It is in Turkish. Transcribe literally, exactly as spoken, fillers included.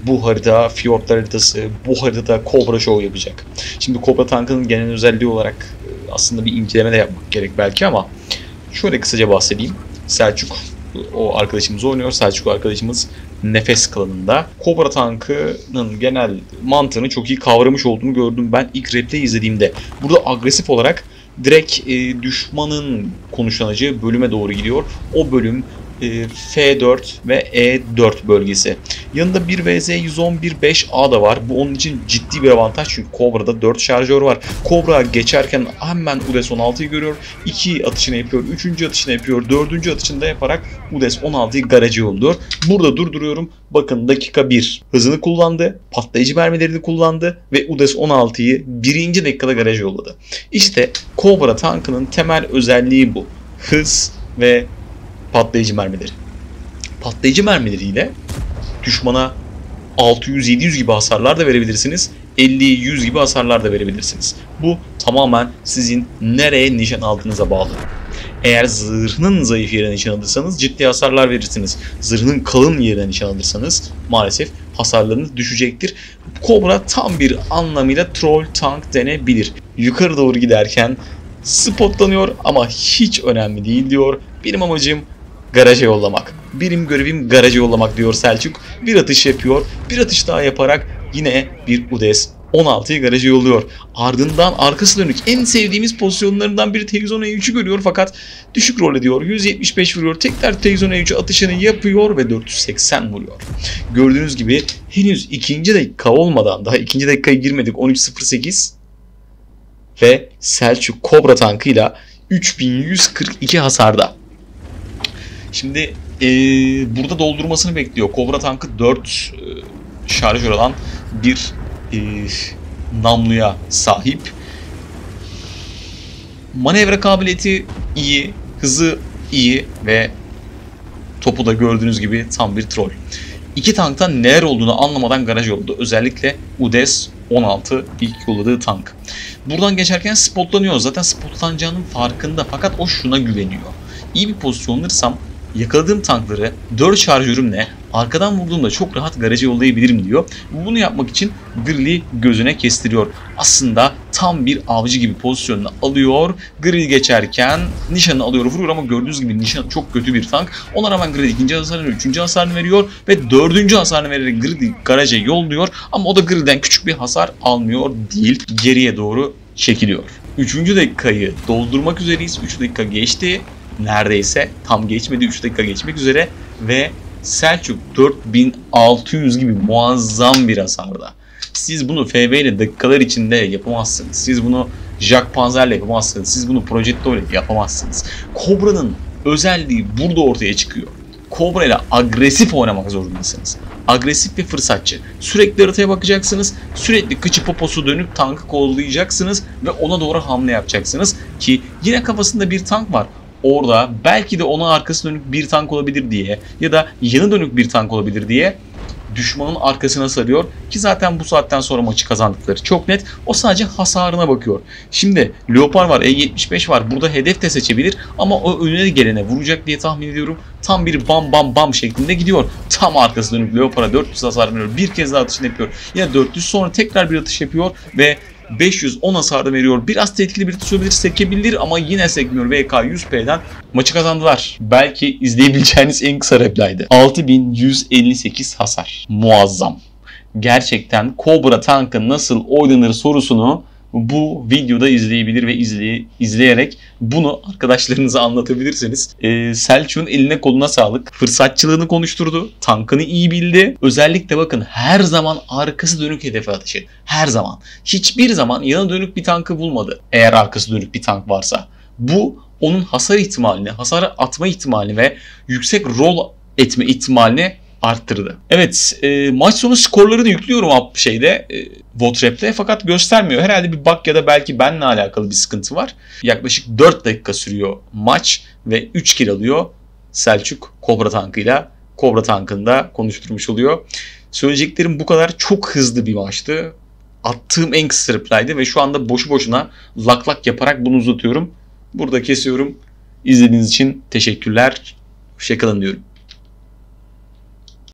bu harita Fjordlar haritası, bu haritada Cobra Show yapacak. Şimdi Cobra tankının genel özelliği olarak aslında bir inceleme de yapmak gerek belki ama şöyle kısaca bahsedeyim. Selçuk o arkadaşımız oynuyor. Selçuk arkadaşımız Nefes klanında. Cobra tankının genel mantığını çok iyi kavramış olduğunu gördüm ben ilk replay izlediğimde. Burada agresif olarak direkt e, düşmanın konuşlanacağı bölüme doğru gidiyor. O bölüm e, F dört ve E dört bölgesi. Yanında bir V Z yüz on bir beş A da var. Bu onun için ciddi bir avantaj çünkü Cobra'da dört şarjör var. Cobra geçerken hemen U D E S on altıyı görüyor. iki atışını yapıyor, üçüncü atışını yapıyor, dördüncü atışını da yaparak U D E S on altıyı garaja yolluyor. Burada durduruyorum. Bakın dakika bir hızını kullandı, patlayıcı mermilerini kullandı ve U D E S on altıyı birinci dakikada garaja yolladı. İşte Cobra tankının temel özelliği bu. Hız ve patlayıcı mermileri. Patlayıcı mermileriyle düşmana altı yüz yedi yüz gibi hasarlar da verebilirsiniz. elli yüz gibi hasarlar da verebilirsiniz. Bu tamamen sizin nereye nişan aldığınıza bağlı. Eğer zırhının zayıf yerine nişan alırsanız ciddi hasarlar verirsiniz. Zırhının kalın yerine nişan alırsanız maalesef hasarlarınız düşecektir. Cobra tam bir anlamıyla troll tank denebilir. Yukarı doğru giderken spotlanıyor ama hiç önemli değil diyor. Benim amacım garaja yollamak. Benim görevim garaja yollamak diyor Selçuk. Bir atış yapıyor. Bir atış daha yaparak yine bir U D E S on altıyı garaja yolluyor. Ardından arkası dönük en sevdiğimiz pozisyonlarından biri T yüz on E üç'ü görüyor fakat düşük rol ediyor. yüz yetmiş beş vuruyor. Tekrar T yüz on E üç'e atışını yapıyor ve dört yüz seksen vuruyor. Gördüğünüz gibi henüz ikinci dakika olmadan daha ikinci dakikaya girmedik. on üç sıfır sekiz ve Selçuk Cobra tankıyla üç bin yüz kırk iki hasarda. Şimdi ee, burada doldurmasını bekliyor. Cobra tankı dört e, şarjör olan bir e, namluya sahip. Manevra kabiliyeti iyi, hızı iyi ve topu da gördüğünüz gibi tam bir troll. İki tanktan neler olduğunu anlamadan garaj yolladı. Özellikle U D E S on altı ilk yolladığı tank. Buradan geçerken spotlanıyor. Zaten spotlanacağının farkında fakat o şuna güveniyor. İyi bir pozisyonlanırsam yakaladığım tankları dört şarjörümle arkadan vurduğumda çok rahat garaja yollayabilirim diyor. Bunu yapmak için Grilli gözüne kestiriyor. Aslında tam bir avcı gibi pozisyonunu alıyor. Grilli geçerken nişanını alıyor, vuruyor ama gördüğünüz gibi nişan çok kötü bir tank. Ona rağmen Grilli ikinci hasarını, üçüncü hasarını veriyor ve dördüncü hasarını vererek Grilli garaja yolluyor. Ama o da Grill'den küçük bir hasar almıyor değil. Geriye doğru çekiliyor. üçüncü dakikayı doldurmak üzereyiz. üç dakika geçti. Neredeyse tam geçmedi, üç dakika geçmek üzere ve Selçuk dört bin altı yüz gibi muazzam bir hasarda. Siz bunu F B ile dakikalar içinde yapamazsınız. Siz bunu Jack Panzer'le yapamazsınız. Siz bunu Progetto ile yapamazsınız. Cobra'nın özelliği burada ortaya çıkıyor. Cobra ile agresif oynamak zorundasınız. Agresif ve fırsatçı. Sürekli haritaya bakacaksınız. Sürekli kıçı poposu dönüp tankı kollayacaksınız ve ona doğru hamle yapacaksınız ki yine kafasında bir tank var. Orada belki de ona arkası dönük bir tank olabilir diye ya da yanı dönük bir tank olabilir diye düşmanın arkasına sarıyor ki zaten bu saatten sonra maçı kazandıkları çok net. O sadece hasarına bakıyor. Şimdi Leopard var, E yetmiş beş var. Burada hedef de seçebilir ama o önüne gelene vuracak diye tahmin ediyorum. Tam bir bam bam bam şeklinde gidiyor. Tam arkası dönüp Leopard'a dört yüz hasar veriyor. Bir kez daha atışını yapıyor. Yine dört yüz, sonra tekrar bir atış yapıyor ve beş yüz on hasarda veriyor. Biraz tehlikeli bir atış olabilir, sekebilir ama yine sekmiyor. V K yüz P'den maçı kazandılar. Belki izleyebileceğiniz en kısa replaydı. altı bin yüz elli sekiz hasar. Muazzam. Gerçekten Cobra tankı nasıl oynanır sorusunu bu videoda izleyebilir ve izleye, izleyerek bunu arkadaşlarınıza anlatabilirsiniz. Ee, Selçuk'un eline koluna sağlık. Fırsatçılığını konuşturdu. Tankını iyi bildi. Özellikle bakın her zaman arkası dönük hedefe atışı. Her zaman. Hiçbir zaman yana dönük bir tankı bulmadı. Eğer arkası dönük bir tank varsa. Bu onun hasar ihtimalini, hasarı atma ihtimalini ve yüksek rol etme ihtimalini arttırdı. Evet, e, maç sonu skorlarını yüklüyorum şeyde, e, Votrap'te fakat göstermiyor. Herhalde bir bug ya da belki benimle alakalı bir sıkıntı var. Yaklaşık dört dakika sürüyor maç ve üç kill alıyor Selçuk Cobra tankıyla. Cobra tankında konuşturmuş oluyor. Söyleyeceklerim bu kadar. Çok hızlı bir maçtı. Attığım en kısa replaydı ve şu anda boşu boşuna lak lak yaparak bunu uzatıyorum. Burada kesiyorum. İzlediğiniz için teşekkürler. Hoşçakalın diyorum.